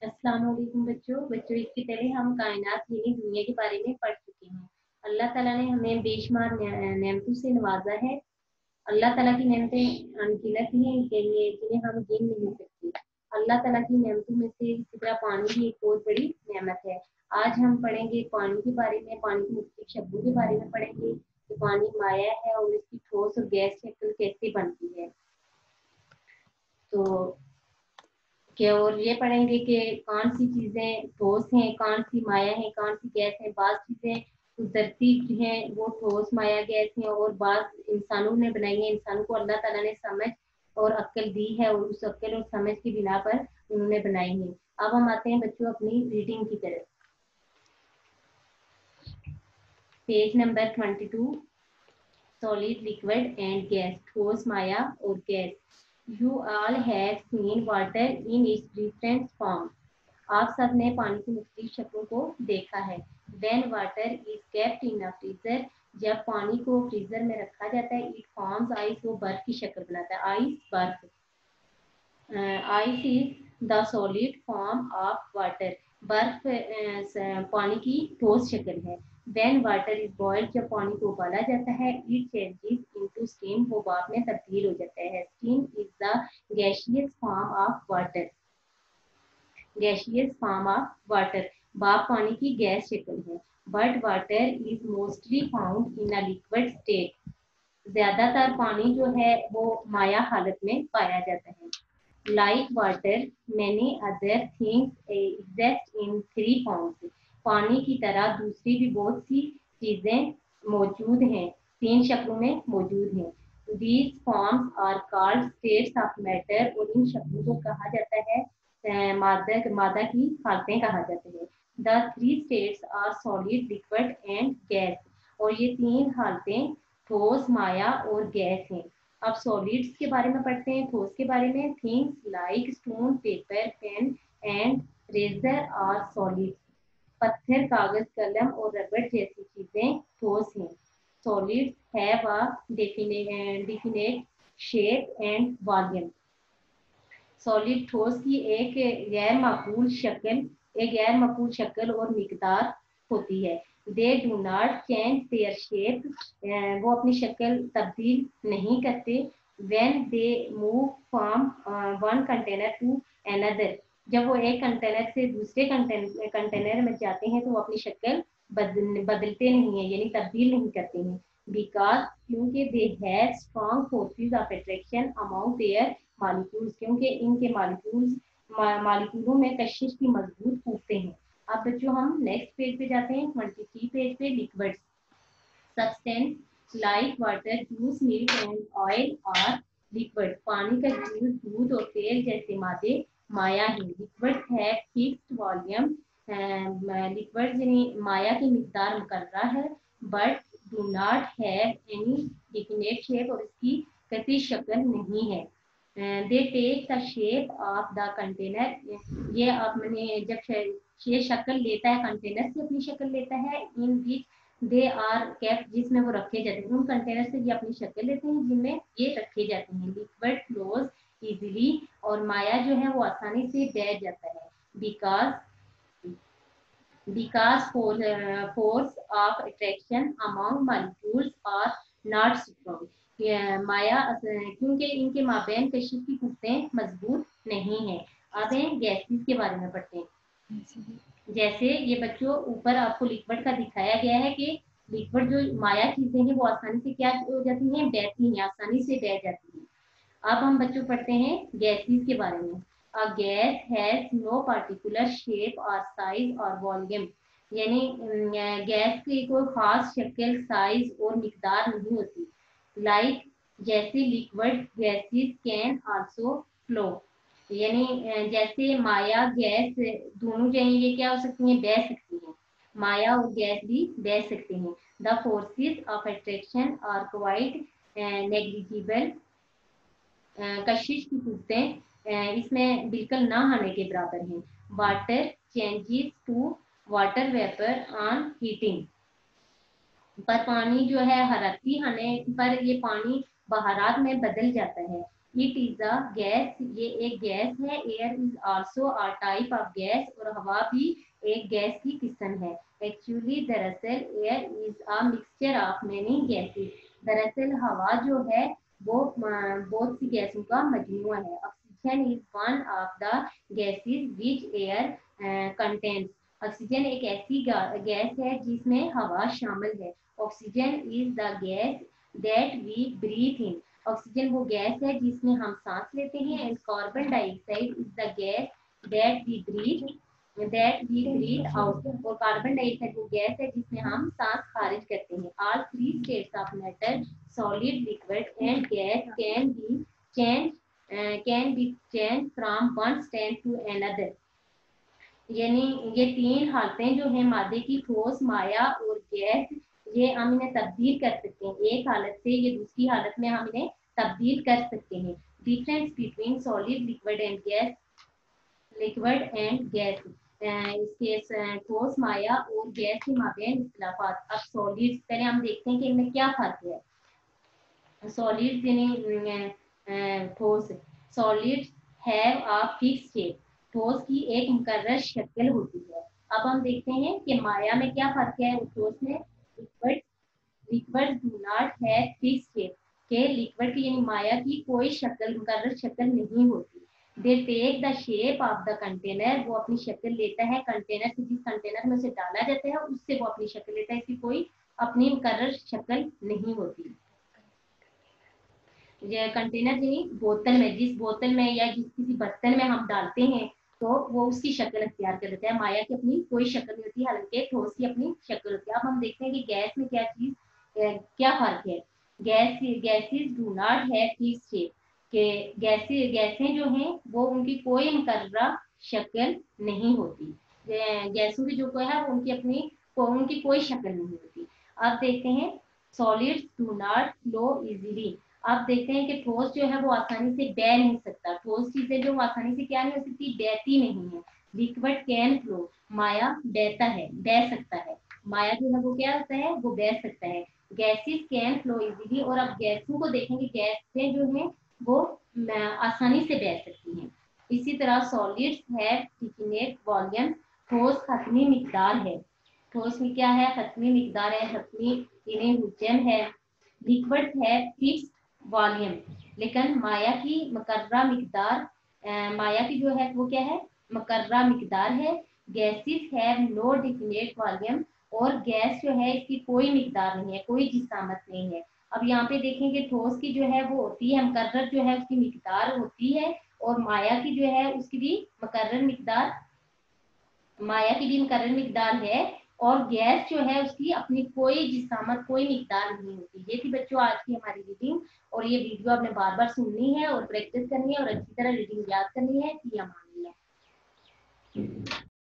अस्सलाम वालेकुम बच्चों इसके पहले हम कायनात यानी दुनिया के बारे में पढ़ चुके हैं। अल्लाह ताला ने हमें बेशुमार नेमतों से नवाजा है। अल्लाह ताला की नेमतें अनगिनत हैं के लिए जिन्हें हम गिन नहीं सकते। अल्लाह ताला की नेमतों में से इसी तरह पानी भी एक बहुत बड़ी नेमत है। आज हम पढ़ेंगे पानी के बारे में, पानी के मुख्तलिफ शब्दों के बारे में पढ़ेंगे कि पानी माया है और इसकी ठोस और गैस शक्ल कैसे बनती है। तो कि और ये पढ़ेंगे कि कौन सी चीजें ठोस हैं, कौन सी माया है, कौन सी गैस है। बाज चीजें कुदरती हैं वो ठोस माया गैस हैं और बाज इंसानों ने बनाई है। इंसान को अल्लाह ताला ने समझ और अक्ल दी है और उस अक्ल और समझ की बिना पर उन्होंने बनाई है। अब हम आते हैं बच्चों अपनी रीडिंग की तरफ। Page number 22, solid, liquid and gas, ठोस, माया और gas. You all have seen water in its different form. आप सब ने पानी की मुख्तलिफ शक्लों को देखा है। When water is kept in a freezer, जब पानी को फ्रीजर में रखा जाता है, it forms ice, वो बर्फ की शक्ल बनाता है। आइस बर्फ। Ice is the solid form of water. बर्फ पानी की ठोस शक्ल है। When water is boiled, जब पानी को उबाला जाता है, it changes into steam, वो भाप में तब्दील हो जाता है। Steam is the gaseous form of water। Gaseous form of water, भाप पानी की गैस शक्ल है। But water is mostly found in a liquid state. ज्यादातर पानी जो है वो माया हालत में पाया जाता है। Like water many other things exist in three forms. पानी की तरह दूसरी भी बहुत सी चीजें मौजूद हैं, तीन शक्लों में मौजूद हैं। These forms are called states of matter, और इन शक्लों को कहा जाता है मादा की हालतें कहा जाते हैं। The three states are solid, liquid and gas, और ये तीन हालतें ठोस, माया और गैस हैं। अब सॉलिड्स के बारे में पढ़ते हैं। ठोस के बारे में, things like stone, paper, pen and razor are solid. पत्थर, कागज, कलम और रबड़ जैसी चीजें ठोस हैं। Solids have a definite shape and volume. Solid ठोस की एक गैर माकूल शक्ल और मिकदार होती है। They do not change their shape, वो अपनी शक्ल तब्दील नहीं करते। When they move from one container to another, जब वो एक कंटेनर से दूसरे कंटेनर में जाते हैं तो वो अपनी शक्ल बदलते नहीं है, यानी तब्दील नहीं करते हैं। बिकॉज, क्योंकि they have strong forces of attraction among their molecules, क्योंकि इनके मालिक्यूलों में कशिश की मजबूत कूदते हैं। अब बच्चों हम नेक्स्ट पेज पे जाते हैं, 23 पेज पे। Liquids, substance like water, juice, milk and oil are liquid. पानी का जूस, दूध और तेल जैसे मादे माया है। Liquids have fixed volume, liquids यानी माया की मिकदार मुकर्रर है। But do not have any definite shape, और इसकी कतई शक्ल नहीं है। They take the shape of the container, ये अपने जब ये शक्ल लेता है, कंटेनर से अपनी शक्ल लेता है। इन विच दे आर केप्ट, जिसमें वो रखे जाते हैं। उन कंटेनर से ये अपनी शक्ल लेते हैं जिनमें ये रखे जाते हैं। लिक्विड फ्लोज इजिली, और माया जो है वो आसानी से बह जाता है। Because force of attraction among molecules are not strong. माया क्योंकि इनके माबेन कशिश की कुत्तें मजबूत नहीं है। अब गैसेस के बारे में पढ़ते हैं। जैसे ये बच्चों ऊपर आपको लिक्विड का दिखाया गया है कि लिक्विड जो माया चीजें हैं वो आसानी से क्या हो जाती हैं, बहती हैं, आसानी से बह जाती हैं। अब हम बच्चों पढ़ते हैं गैसेस के बारे में। A gas has no particular shape और साइज और वॉल्यूम, यानी गैस की कोई खास शक्ल, साइज और मिकदार नहीं होती। लाइक जैसे liquid gases can also flow, यानी जैसे माया गैस दोनों जो ये क्या हो सकती हैं, बह सकती हैं। माया और गैस भी बह सकती हैं। The forces of attraction are quite negligible, कशिश की कुत्तें इसमें बिल्कुल ना आने के बराबर हैं। Water changes to water vapour on heating, पर पानी जो है हरारती आने पर ये पानी बहारात में बदल जाता है। इट इज अ गैस, ये एक गैस है। Air is also a type of gas, और हवा भी एक गैस की किस्म है। एक्चुअली दरअसल air is a mixture of many gases, दरअसल हवा जो है वो बहुत सी गैसों का मजमुआ है। Oxygen is one of the gases which air contents, oxygen एक ऐसी गैस है जिसमें हवा शामिल है। Oxygen is the gas that we breathe in, oxygen वो गैस है जिसमें हम सांस लेते हैं। And carbon dioxide is the gas that we breathe out, और कार्बन डाइऑक्साइड वो गैस है जिसमें हम सांस खारिज करते हैं। All three states of matter, solid, liquid and gas can be change from one state to another, यानी ये तीन हालतें जो है मादे की, ठोस, माया और गैस, ये हम इन्हें तब्दील कर सकते हैं। एक हालत से ये दूसरी हालत में हम इन्हें तब्दील कर सकते हैं। Difference between solid, liquid and gas, इसके ठोस, माया और गैस के माबेन इख्तिलाफात। अब सॉलिड पहले हम देखते हैं कि इनमें क्या फर्क है। सॉलिड यानी ठोस, solid have a fix shape, ठोस की एक मुकर्रर शक्ल होती है। अब हम देखते हैं कि माया में क्या फर्क है, ठोस में। Liquid liquid do not have fix shape, के लिक्विड की यानी माया की कोई शक्ल, मुकर्रर शक्ल नहीं होती। They take the shape of the container, वो अपनी शक्ल लेता है कंटेनर से, जिस कंटेनर में उसे डाला जाता है उससे वो अपनी शक्ल लेता है, इसकी कोई अपनी मुकर्रर शक्ल नहीं होती। कंटेनर यानी बोतल में, जिस बोतल में या जिस किसी बर्तन में हम डालते हैं तो वो उसकी शक्ल अख्तियार कर लेता है। माया की अपनी कोई शक्ल नहीं होती, हालांकि ठोस की अपनी शक्ल होती है। अब हम देखते हैं कि गैस में क्या फर्क है। Gases do not have fix shape, के गैसें जो हैं वो उनकी कोई मुकर्ररा शक्ल नहीं होती। गैसों की जो कोई है वो उनकी कोई शक्ल नहीं होती। अब देखते हैं solids do not flow easily, आप देखते हैं कि ठोस जो है वो आसानी से बह नहीं सकता, ठोस चीजें जो आसानी से क्या नहीं हो सकती, बहती नहीं है। लिक्विड कैन फ्लो, माया बह सकता है, माया जो है वो क्या होता है, वो बह सकता है। गैसेस कैन फ्लो इजीली, और अब गैसों को देखेंगे, गैसें जो है वो आसानी से बह सकती हैं। इसी तरह सॉलिड्स हैव डिफिनिट वॉल्यूम, ठोस खत्मी मिकदार है, ठोस में क्या है, खत्मी मिकदार है, खत्मी यानी हुजम है। लिक्विड है फिक्स वॉल्यूम, लेकिन माया की मुकर्रा मिकदार, माया की जो है वो क्या है, मुकर्रा मिकदार है। Gases have no definite volume, और गैस जो है इसकी कोई मिकदार नहीं है, कोई जिसामत नहीं है। अब यहाँ पे देखेंगे ठोस की जो है वो होती है मुकर्रर, जो है उसकी मिकदार होती है, और माया की जो है उसकी भी मुकर्रर मिकदार, माया की भी मुकर्रर मिकदार है। और गैस जो है उसकी अपनी कोई जिसामत, कोई मिकदार नहीं होती। ये थी बच्चों आज की हमारी रीडिंग, और ये वीडियो आपने बार बार सुननी है और प्रैक्टिस करनी है और अच्छी तरह रीडिंग याद करनी है। फिर अमान है।